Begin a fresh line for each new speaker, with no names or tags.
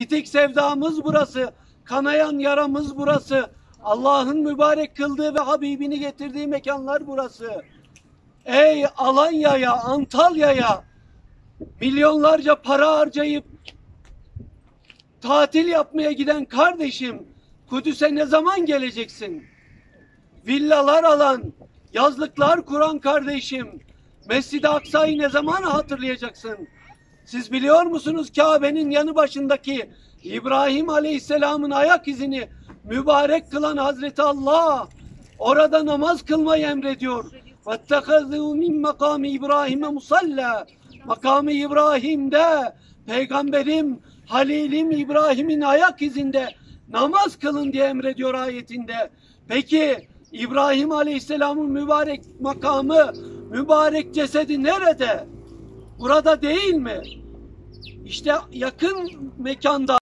Bitik sevdamız burası. Kanayan yaramız burası. Allah'ın mübarek kıldığı ve Habibini getirdiği mekanlar burası. Ey Alanya'ya, Antalya'ya milyonlarca para harcayıp tatil yapmaya giden kardeşim, Kudüs'e ne zaman geleceksin? Villalar alan, yazlıklar kuran kardeşim, Mescid-i Aksa'yı ne zaman hatırlayacaksın? Siz biliyor musunuz Kabe'nin yanı başındaki İbrahim Aleyhisselam'ın ayak izini mübarek kılan Hazreti Allah orada namaz kılmayı emrediyor. وَاتَّخَذُوا مِنْ مَقَامِ İbrahim'e musalla. Makamı İbrahim'de Peygamberim, Halilim İbrahim'in ayak izinde namaz kılın diye emrediyor ayetinde. Peki İbrahim Aleyhisselam'ın mübarek makamı, mübarek cesedi nerede? Burada değil mi? İşte yakın mekanda